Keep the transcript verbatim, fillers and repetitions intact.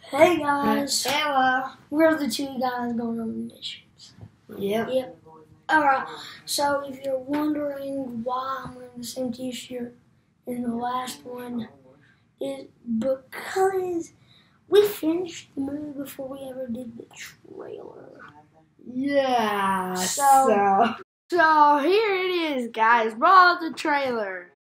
Hey guys, Hello. we're the two guys going on missions. Yep. Yep. Alright, so if you're wondering why I'm wearing the same t-shirt in the last one, is because we finished the movie before we ever did the trailer. Yeah. So- So, so here it is, guys. Roll the trailer.